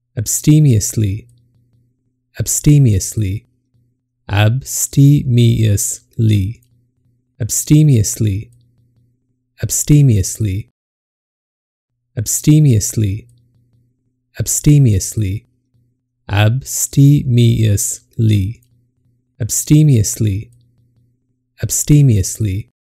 abstemiously, abstemiously, abstemiously, abstemiously, abstemiously, abstemiously, abstemiously, abstemiously, abstemiously, abstemiously,